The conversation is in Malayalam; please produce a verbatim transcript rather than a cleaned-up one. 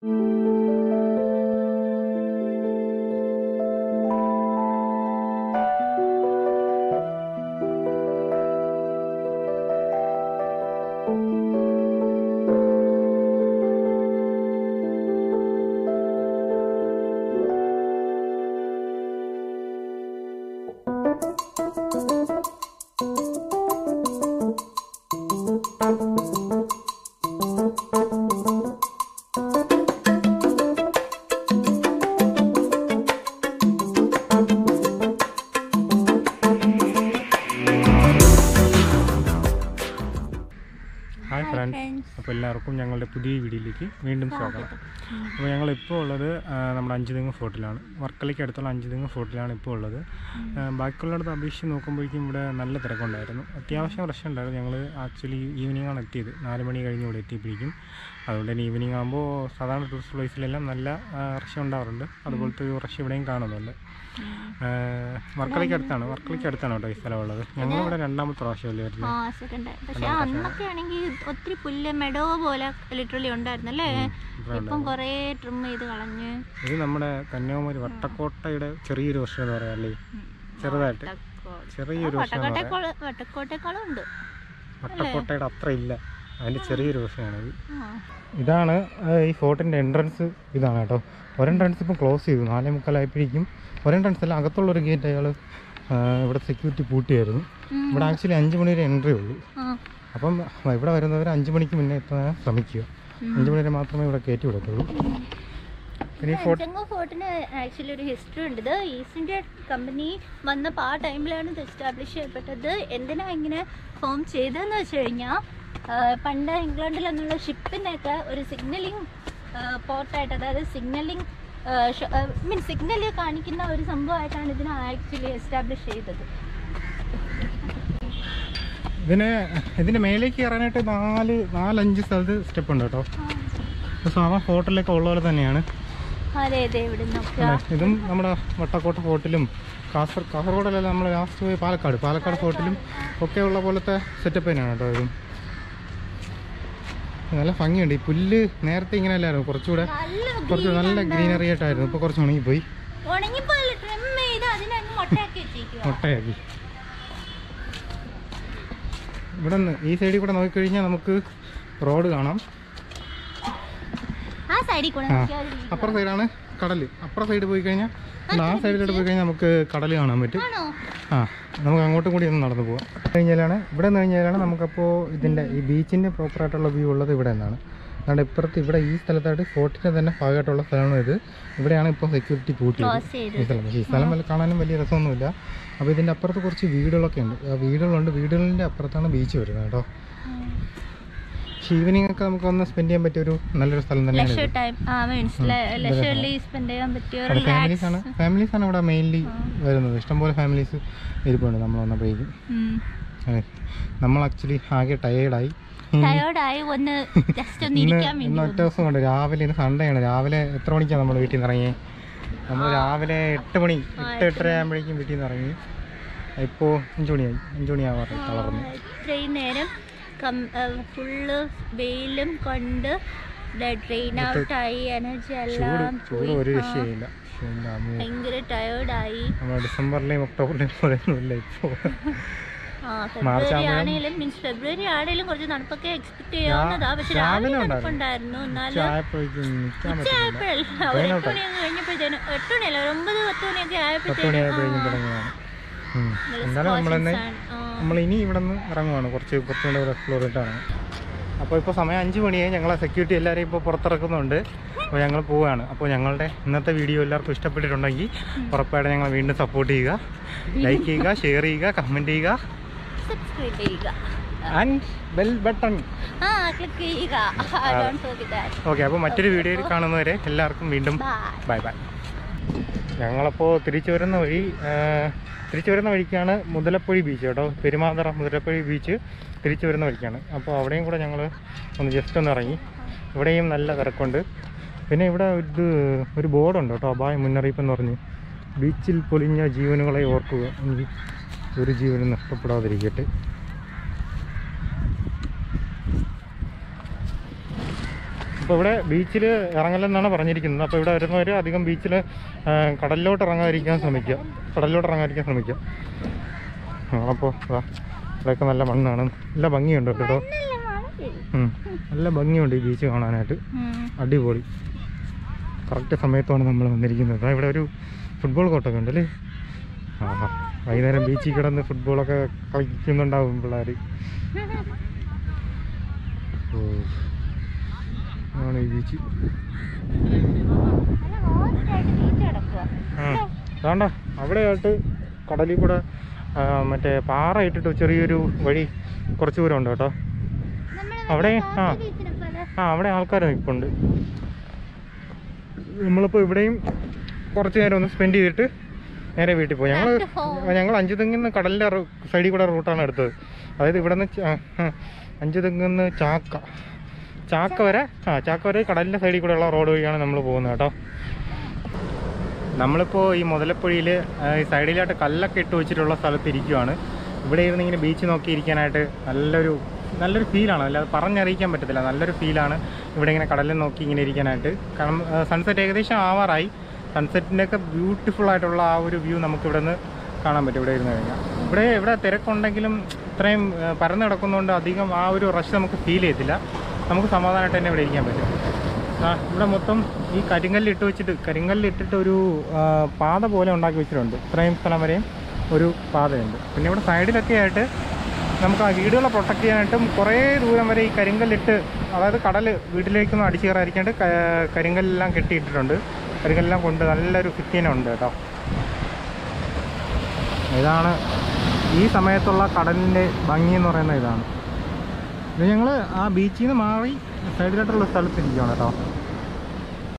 അപ്പോൾ എല്ലാവർക്കും ഞങ്ങളുടെ പുതിയ വീഡിയോയിലേക്ക് വീണ്ടും സ്വാഗതം. അപ്പോൾ ഞങ്ങളിപ്പോൾ ഉള്ളത് നമ്മുടെ അഞ്ചുതെങ്ങ് ഫോർട്ടിലാണ്. വർക്കലയ്ക്ക് അടുത്തുള്ള അഞ്ചുതെങ്ങ് ഫോർട്ടിലാണ് ഇപ്പോൾ ഉള്ളത്. ബാക്കിയുള്ളിടത്ത് അപേക്ഷിച്ച് നോക്കുമ്പോഴേക്കും ഇവിടെ നല്ല തിരക്കുണ്ടായിരുന്നു, അത്യാവശ്യം റഷ് ഉണ്ടായിരുന്നു. ഞങ്ങൾ ആക്ച്വലി ഈവനിംഗ് ആണ് എത്തിയത്, നാല് മണി കഴിഞ്ഞ് ഇവിടെ എത്തിയപ്പോഴേക്കും. അതുകൊണ്ട് തന്നെ ഈവനിങ് ആകുമ്പോൾ സാധാരണ ടൂറിസ്റ്റ് പ്ലേസിലെല്ലാം നല്ല റഷ് ഉണ്ടാവാറുണ്ട്. അതുപോലത്തെ ഒരു റഷ് ഇവിടെയും കാണുന്നുണ്ട്. വർക്കലയ്ക്ക് അടുത്താണ് വർക്കലയ്ക്ക് അടുത്താണ് കേട്ടോ ഈ സ്ഥലമുള്ളത്. ഞങ്ങളിവിടെ രണ്ടാമത്തെ പ്രാവശ്യമല്ലേ വരുന്നത്. പക്ഷെ അന്നൊക്കെ ആണെങ്കിൽ ഒത്തിരി പുല്ല് മെഡോ പോലെ ലിറ്ററലി ഉണ്ടായിരുന്നല്ലേ. ഇപ്പം കുറേ ട്രിം ചെയ്ത് കളഞ്ഞ്. ഇത് നമ്മുടെ കന്യാകുമാരി വട്ടക്കോട്ടയുടെ ചെറിയൊരു വർഷം എന്ന് പറയാം അല്ലേ, ചെറുതായിട്ട് ചെറിയൊരു വർഷം. വട്ടക്കോട്ടേക്കാളും ഉണ്ട്, വട്ടക്കോട്ടയുടെ അത്ര ഇല്ല, അതിൻ്റെ ചെറിയൊരു വർഷമാണിത്. ഇതാണ് ഈ ഫോർട്ടിൻ്റെ എൻട്രൻസ്. ഇതാണ് കേട്ടോ. ഒരു എൻട്രൻസ് ഇപ്പം ക്ലോസ് ചെയ്തു, നാലേ മുക്കാലായപ്പോഴേക്കും. ഒരു എൻട്രൻസ് അല്ല, അകത്തുള്ളൊരു ഗേറ്റ് അയാൾ ഇവിടെ സെക്യൂരിറ്റി പൂട്ടിയായിരുന്നു. ഇവിടെ ആക്ച്വലി അഞ്ച് മണി വരെ എൻട്രി ഉള്ളൂ. അപ്പം ഇവിടെ വരുന്നവർ അഞ്ച് മണിക്ക് മുന്നേ എത്താൻ ശ്രമിക്കുക. അഞ്ച് മണി വരെ മാത്രമേ ഇവിടെ കയറ്റി വിടത്തുള്ളൂ. അഞ്ചെങ്കോ ഫോർട്ടിന് ആക്ച്വലി ഒരു ഹിസ്റ്ററി ഉണ്ട്. ഇത് ഈസ്റ്റ് ഇന്ത്യ കമ്പനി വന്നപ്പോൾ ആ ടൈമിലാണ് ഇത് എസ്റ്റാബ്ലിഷ് ചെയ്യപ്പെട്ടത്. എന്തിനാ ഇങ്ങനെ ഫോം ചെയ്തതെന്ന് വെച്ച് കഴിഞ്ഞാൽ പണ്ട് ഇംഗ്ലണ്ടിൽ നിന്നുള്ള ഷിപ്പിനൊക്കെ ഒരു സിഗ്നലിംഗ് പോർട്ടായിട്ട്, അതായത് സിഗ്നലിംഗ് മീൻ സിഗ്നൽ കാണിക്കുന്ന ഒരു സംഭവമായിട്ടാണ് ഇതിനെ ആക്ച്വലി എസ്റ്റാബ്ലിഷ് ചെയ്തത്. ഇതിന് ഇതിൻ്റെ മേലേക്ക് കയറാനായിട്ട് നാല് നാലഞ്ച് സ്ഥലത്ത് സ്റ്റെപ്പ് ഉണ്ട് കേട്ടോ. സാധാരണ ഫോർട്ടിലൊക്കെ ഉള്ള പോലെ തന്നെയാണ്. ഇതും നമ്മുടെ വട്ടക്കോട്ട ഫോർട്ടിലും കാസർ കാസർഗോഡല്ല നമ്മൾ ലാസ്റ്റ് പോയി പാലക്കാട് പാലക്കാട് ഫോർട്ടിലും ഒക്കെ ഉള്ള പോലത്തെ സെറ്റപ്പ് തന്നെയാണ് കേട്ടോ. ഇതും നല്ല ഭംഗിയുണ്ട്. ഈ പുല്ല് നേരത്തെ ഇങ്ങനെ അല്ലായിരുന്നു, കുറച്ചുകൂടെ കുറച്ച് നല്ല ഗ്രീനറി ആയിട്ടായിരുന്നു. ഇപ്പോൾ കുറച്ച് ഉണങ്ങിപ്പോയി, മുട്ടയാക്കി. ഇവിടെ നിന്ന് ഈ സൈഡിൽ കൂടെ നോക്കിക്കഴിഞ്ഞാൽ നമുക്ക് റോഡ് കാണാം. അപ്പുറ സൈഡാണ് കടൽ. അപ്പുറ സൈഡ് പോയി കഴിഞ്ഞാൽ ആ സൈഡിലോട്ട് പോയി കഴിഞ്ഞാൽ നമുക്ക് കടൽ കാണാൻ പറ്റും. ആ നമുക്ക് അങ്ങോട്ടും കൂടി ഒന്ന് നടന്നു പോകാം. കഴിഞ്ഞാലാണ് ഇവിടെ നിന്ന് കഴിഞ്ഞാലാണ് നമുക്കപ്പോൾ ഇതിൻ്റെ ഈ ബീച്ചിൻ്റെ പ്രോപ്പറായിട്ടുള്ള വ്യൂ ഉള്ളത് ഇവിടെ നിന്നാണ്. അതുകൊണ്ട് ഇപ്പുറത്ത് ഇവിടെ ഈ സ്ഥലത്തായിട്ട് ഫോർട്ടിൻ്റെ തന്നെ ഭാഗമായിട്ടുള്ള സ്ഥലമാണ് ഇത്. ഇവിടെയാണ് ഇപ്പോൾ സെക്യൂരിറ്റി കൂട്ടിയത് ഈ സ്ഥലം. പക്ഷേ ഈ സ്ഥലം വല്ല കാണാനും വലിയ രസമൊന്നുമില്ല. അപ്പോൾ ഇതിൻ്റെ അപ്പുറത്ത് കുറച്ച് വീടുകളൊക്കെ ഉണ്ട്. ആ വീടുകളുണ്ട്, വീടുകളിൻ്റെ അപ്പുറത്താണ് ബീച്ച് വരുന്നത് കേട്ടോ. ഈവനിങ് ഒക്കെ നമുക്ക് ഒന്ന് സ്പെൻഡ് ചെയ്യാൻ പറ്റിയ ഒരു നല്ലൊരു സ്ഥലം തന്നെയാണ്. ഫാമിലീസാണ് ഫാമിലീസാണ് ഇവിടെ മെയിൻലി വരുന്നത്. ഇഷ്ടംപോലെ ഫാമിലീസ് ഇരിപ്പുണ്ട് നമ്മൾ വന്നപ്പോഴേക്കും. അതെ, നമ്മൾ ആക്ച്വലി ആകെ ടയേർഡായി. ഇന്ന് ഒറ്റ ദിവസം കൊണ്ട് രാവിലെ, ഇന്ന് സൺഡേ ആണ്. രാവിലെ എത്ര മണിക്കാണ് നമ്മൾ വീട്ടിൽ നിന്ന് ഇറങ്ങിയത്? നമ്മൾ രാവിലെ എട്ട് മണി എട്ട് എട്ടര ആകുമ്പോഴേക്കും വീട്ടിൽ നിന്ന് ഇറങ്ങി. ഇപ്പോൾ അഞ്ചു മണിയായി അഞ്ചു മണിയാവാറ് തളർന്നു. ഇത്രയും നേരം ഫുള്ള് വെയിലും കൊണ്ട് ഡ്രെയിൻ ഔട്ടായി, എനർജി എല്ലാം ഒരു രക്ഷയില്ല, ഭയങ്കര ടയേർഡായി. ഡിസംബറിലെയും ഒക്ടോബറിലെയും പോലെയൊന്നുമില്ല ഇപ്പോൾ. ഫെബ്രുവരി ആണെങ്കിലും മീൻസ് ഫെബ്രുവരി ആണെങ്കിലും കുറച്ച് തണുപ്പൊക്കെ എക്സ്പെക്ട് ചെയ്യാവുന്നതാ. പക്ഷെ രാവിലെ തണുപ്പുണ്ടായിരുന്നു. എന്നാലും ഉച്ചയായപ്പോഴല്ല, ഒരു എട്ട് മണിയൊക്കെ കഴിഞ്ഞപ്പോഴത്തേനും, എട്ട് മണിയല്ല ഒരു ഒമ്പത് പത്ത് മണിയൊക്കെ ആയപ്പോഴത്തേനും എന്നാലും നമ്മളെന്നെ നമ്മൾ ഇനി ഇവിടെ നിന്ന് ഇറങ്ങുവാണ്, കുറച്ച് കുറച്ചുകൂടെ ഒരു എക്സ്പ്ലോർ ചെയ്തിട്ടാണ്. അപ്പോൾ ഇപ്പോൾ സമയം അഞ്ച് മണിയായി. ഞങ്ങളെ സെക്യൂരിറ്റി എല്ലാവരെയും ഇപ്പോൾ പുറത്തിറക്കുന്നുണ്ട്. അപ്പോൾ ഞങ്ങൾ പോവുകയാണ്. അപ്പോൾ ഞങ്ങളുടെ ഇന്നത്തെ വീഡിയോ എല്ലാവർക്കും ഇഷ്ടപ്പെട്ടിട്ടുണ്ടെങ്കിൽ ഉറപ്പായിട്ട് ഞങ്ങൾ വീണ്ടും സപ്പോർട്ട് ചെയ്യുക, ലൈക്ക് ചെയ്യുക, ഷെയർ ചെയ്യുക, കമൻറ്റ് ചെയ്യുക, സബ്സ്ക്രൈബ് ചെയ്യുക, ആൻഡ് ബെൽ ബട്ടൺ ക്ലിക്ക് ചെയ്യുക. ഓക്കെ, അപ്പോൾ മറ്റൊരു വീഡിയോയിൽ കാണുന്നവരെ എല്ലാവർക്കും വീണ്ടും ബൈ ബൈ. ഞങ്ങളപ്പോൾ തിരിച്ചു വരുന്ന വഴി തിരിച്ചു വരുന്ന വഴിക്കാണ് മുതലപ്പൊഴി ബീച്ച് കേട്ടോ. പെരുമാതുറ മുതലപ്പൊഴി ബീച്ച് തിരിച്ചു വരുന്ന വഴിക്കാണ്. അപ്പോൾ അവിടെയും കൂടെ ഞങ്ങൾ ഒന്ന് ജസ്റ്റ് ഒന്ന് ഇറങ്ങി. ഇവിടെയും നല്ല തിരക്കുണ്ട്. പിന്നെ ഇവിടെ ഇത് ഒരു ബോർഡുണ്ട് കേട്ടോ, അപായ മുന്നറിയിപ്പ് എന്ന് പറഞ്ഞ്. ബീച്ചിൽ പൊലിഞ്ഞ ജീവനുകളെ ഓർക്കുക, ഒരു ജീവനും നഷ്ടപ്പെടാതിരിക്കട്ടെ. അപ്പോൾ ഇവിടെ ബീച്ചിൽ ഇറങ്ങലെന്നാണ് പറഞ്ഞിരിക്കുന്നത്. അപ്പോൾ ഇവിടെ വരുന്നവർ അധികം ബീച്ചിൽ കടലിലോട്ട് ഇറങ്ങാതിരിക്കാൻ ശ്രമിക്കുക കടലിലോട്ട് ഇറങ്ങാതിരിക്കാൻ ശ്രമിക്കുക അപ്പോൾ ഇവിടെയൊക്കെ നല്ല മണ്ണാണ്. നല്ല ഭംഗിയുണ്ട് കേട്ടോ. നല്ല ഭംഗിയുണ്ട് ഈ ബീച്ച് കാണാനായിട്ട്. അടിപൊളി. കറക്റ്റ് സമയത്താണ് നമ്മൾ വന്നിരിക്കുന്നത്. ഇവിടെ ഒരു ഫുട്ബോൾ കോർട്ടൊക്കെ ഉണ്ടല്ലേ. ആ വൈകുന്നേരം ബീച്ചിൽ കിടന്ന് ഫുട്ബോളൊക്കെ കളിക്കുന്നുണ്ടാവും പിള്ളേർ. ഓ ആണ് ഈ ബീച്ച്. ആ വേണ്ട അവിടെയായിട്ട് കടലിൽ കൂടെ മറ്റേ പാറ ഇട്ടിട്ട് ചെറിയൊരു വഴി കുറച്ച് ദൂരം ഉണ്ട് കേട്ടോ. അവിടെ ആ ആ അവിടെ ആൾക്കാർ നിൽപ്പുണ്ട്. നമ്മളിപ്പോൾ ഇവിടെയും കുറച്ച് നേരം ഒന്ന് സ്പെൻഡ് ചെയ്തിട്ട് നേരെ വീട്ടിൽ പോയി. ഞങ്ങൾ ഞങ്ങൾ അഞ്ചുതെങ്ങിൽ നിന്ന് കടലിൻ്റെ സൈഡിൽ കൂടെ റൂട്ടാണ് എടുത്തത്. അതായത് ഇവിടെ നിന്ന് അഞ്ചുതെങ്ങിൽ നിന്ന് ചാക്ക ചാക്ക വരെ ആ ചാക്ക വരെ കടലിൻ്റെ സൈഡിൽ കൂടെയുള്ള റോഡ് വഴിയാണ് നമ്മൾ പോകുന്നത് കേട്ടോ. നമ്മളിപ്പോൾ ഈ മുതലപ്പൊഴിയിൽ ഈ സൈഡിലായിട്ട് കല്ലൊക്കെ ഇട്ട് വെച്ചിട്ടുള്ള സ്ഥലത്ത് ഇരിക്കുവാണ്. ഇവിടെ ഇരുന്ന് ഇങ്ങനെ ബീച്ച് നോക്കിയിരിക്കാനായിട്ട് നല്ലൊരു നല്ലൊരു ഫീലാണ്. അല്ലാതെ പറഞ്ഞറിയിക്കാൻ പറ്റത്തില്ല. നല്ലൊരു ഫീലാണ് ഇവിടെ ഇങ്ങനെ കടലിൽ നോക്കി ഇങ്ങനെ ഇരിക്കാനായിട്ട്. കാരണം സൺസെറ്റ് ഏകദേശം ആവാറായി. സൺസെറ്റിൻ്റെയൊക്കെ ബ്യൂട്ടിഫുൾ ആയിട്ടുള്ള ആ ഒരു വ്യൂ നമുക്ക് ഇവിടെ നിന്ന് കാണാൻ പറ്റും ഇവിടെ ഇരുന്ന് കഴിഞ്ഞാൽ. ഇവിടെ ഇവിടെ തിരക്കുണ്ടെങ്കിലും ഇത്രയും പരന്ന് കിടക്കുന്നതുകൊണ്ട് അധികം ആ ഒരു റഷ് നമുക്ക് ഫീൽ ചെയ്യത്തില്ല. നമുക്ക് സമാധാനമായിട്ട് തന്നെ ഇവിടെ ഇരിക്കാൻ പറ്റും. ആ ഇവിടെ മൊത്തം ഈ കരിങ്കല്ലിട്ട് വെച്ചിട്ട് കരിങ്കല്ലിട്ടിട്ട് ഒരു പാത പോലെ ഉണ്ടാക്കി വെച്ചിട്ടുണ്ട്. ഇത്രയും സ്ഥലം വരെയും ഒരു പാതയുണ്ട്. പിന്നെ ഇവിടെ സൈഡിലൊക്കെ ആയിട്ട് നമുക്ക് ആ വീടുകളെ പ്രൊട്ടക്ട് ചെയ്യാനായിട്ടും കുറേ ദൂരം വരെ ഈ കരിങ്കല്ലിട്ട്, അതായത് കടൽ വീട്ടിലേക്കൊന്നും അടിച്ചു കയറാതിരിക്കാണ്ട് കരിങ്കല്ലെല്ലാം കെട്ടിയിട്ടിട്ടുണ്ട്. കരിങ്കല്ലെല്ലാം കൊണ്ട് നല്ലൊരു ഫിറ്റിനുണ്ട് കേട്ടോ. ഇതാണ് ഈ സമയത്തുള്ള കടലിൻ്റെ ഭംഗി എന്ന് പറയുന്നത്. ഇതാണ് ഇത്. ഞങ്ങൾ ആ ബീച്ചിൽ നിന്ന് മാറി സൈഡിലോട്ടുള്ള സ്ഥലത്തിരിക്കുകയാണ് കേട്ടോ.